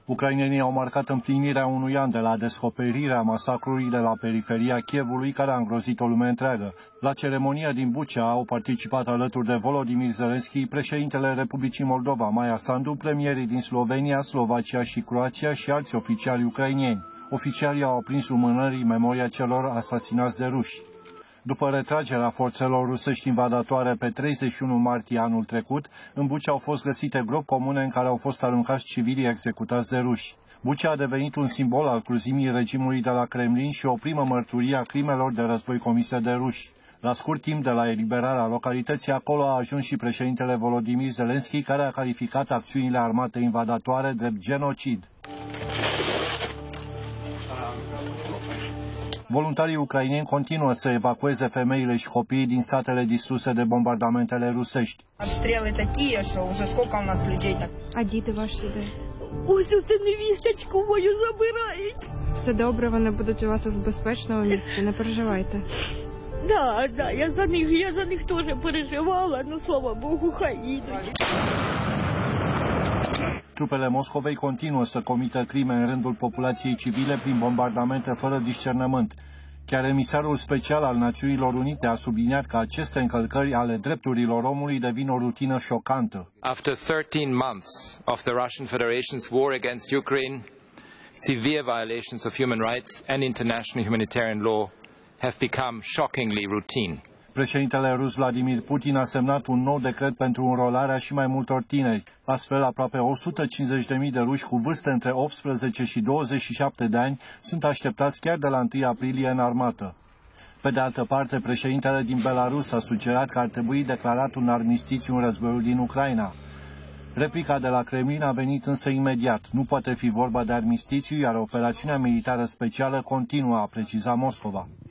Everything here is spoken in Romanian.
Ucrainenii au marcat împlinirea unui an de la descoperirea masacrului de la periferia Kievului, care a îngrozit o lume întreagă. La ceremonia din Bucea au participat alături de Volodymyr Zelensky, președintele Republicii Moldova, Maia Sandu, premierii din Slovenia, Slovacia și Croația și alți oficiali ucraineni. Oficialii au aprins lumânării memoria celor asasinați de ruși. După retragerea forțelor rusești invadatoare pe 31 martie anul trecut, în Bucea au fost găsite gropi comune în care au fost aruncați civilii executați de ruși. Bucea a devenit un simbol al cruzimii regimului de la Kremlin și o primă mărturie a crimelor de război comise de ruși. La scurt timp de la eliberarea localității, acolo a ajuns și președintele Volodymyr Zelensky, care a calificat acțiunile armate invadatoare drept genocid. Voluntarii ucraineni continuă să evacueze femeile și copiii din satele distruse de bombardamentele rusești. Обстріли такі, що вже скільки у нас людей так. А діти ваші де? Ось оце невісточку мою забирають. Все добре, вони будуть у вас у безпечному місці, не переживайте. Да, я за них теж переживала, ну слава Богу, хай їдуть. Trupele Moscovei continuă să comită crime în rândul populației civile prin bombardamente fără discernământ. Chiar emisarul special al Națiunilor Unite a subliniat că aceste încălcări ale drepturilor omului devin o rutină șocantă. After 13 months of the Russian Federation's war against Ukraine, severe violations of human rights and international humanitarian law have become shockingly routine. Președintele rus Vladimir Putin a semnat un nou decret pentru înrolarea și mai multor tineri. Astfel, aproape 150.000 de ruși cu vârste între 18 și 27 de ani sunt așteptați chiar de la 1 aprilie în armată. Pe de altă parte, președintele din Belarus a sugerat că ar trebui declarat un armistițiu în războiul din Ucraina. Replica de la Kremlin a venit însă imediat. Nu poate fi vorba de armistițiu, iar operațiunea militară specială continuă, a precizat Moscova.